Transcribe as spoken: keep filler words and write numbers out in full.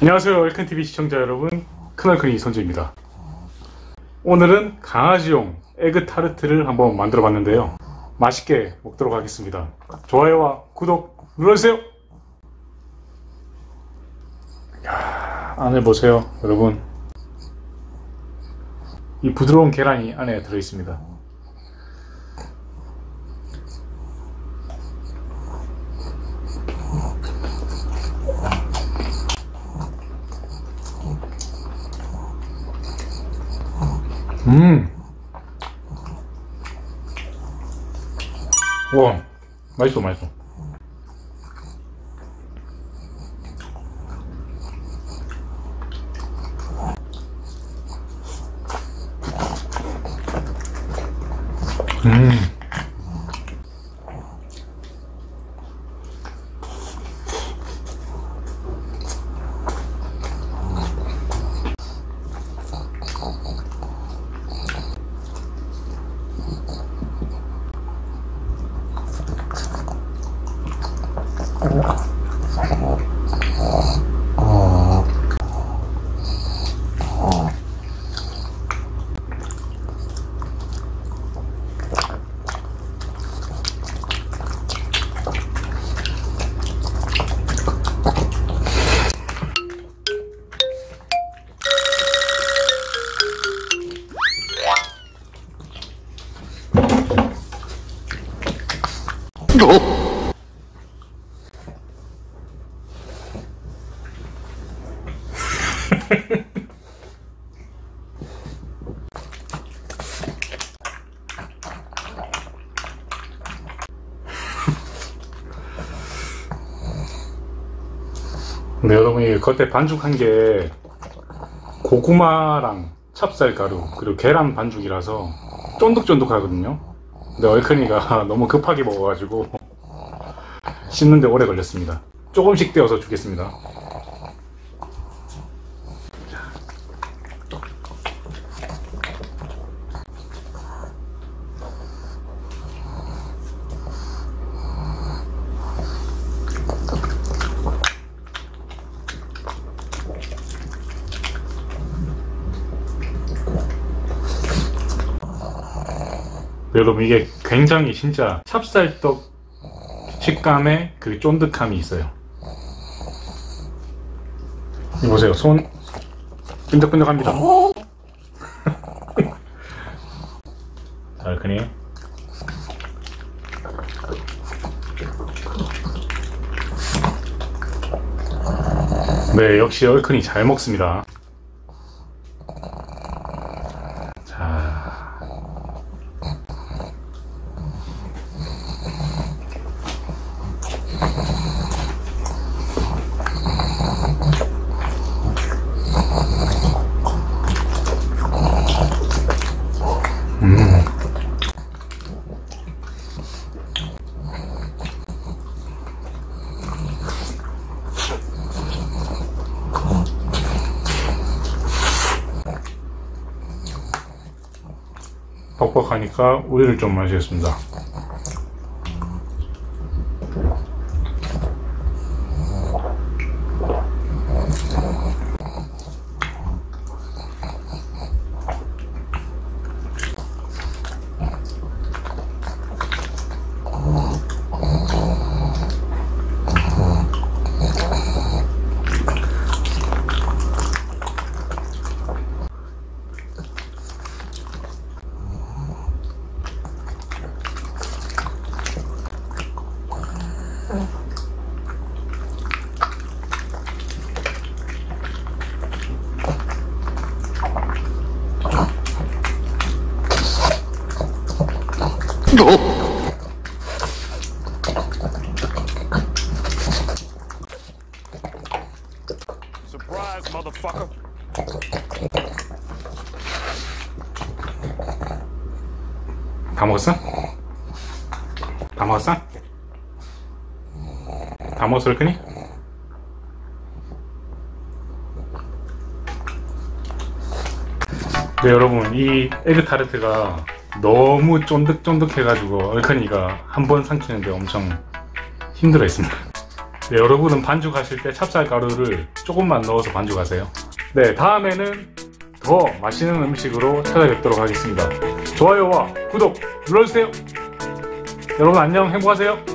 안녕하세요, 얼큰티비 시청자 여러분, 큰얼큰이 선주입니다. 오늘은 강아지용 에그 타르트를 한번 만들어 봤는데요, 맛있게 먹도록 하겠습니다. 좋아요와 구독 눌러주세요. 이야, 안을 보세요 여러분. 이 부드러운 계란이 안에 들어있습니다. 음, 와, 맛있어, 맛있어. 음, 근데 여러분, 이 겉에 반죽한 게 고구마랑 찹쌀가루 그리고 계란 반죽이라서 쫀득쫀득하거든요. 근데 얼큰이가 너무 급하게 먹어가지고 씹는데 오래 걸렸습니다. 조금씩 떼어서 주겠습니다. 여러분, 이게 굉장히 진짜 찹쌀떡 식감의 그 쫀득함이 있어요. 이거 보세요, 손 끈적끈적합니다. 자, 얼큰이. 네, 역시 얼큰이 잘 먹습니다. 음. 뻑뻑하니까 우유를 좀 마시겠습니다. Surprise, motherfucker. 다 먹었어? 다 먹었어? 다 먹었어, 얼큰이? 네, 여러분, 이 에그 타르트가 너무 쫀득쫀득해가지고 얼큰이가 한 번 삼키는데 엄청 힘들어 했습니다. 네, 여러분은 반죽하실 때 찹쌀가루를 조금만 넣어서 반죽하세요. 네, 다음에는 더 맛있는 음식으로 찾아뵙도록 하겠습니다. 좋아요와 구독 눌러주세요. 여러분 안녕, 행복하세요.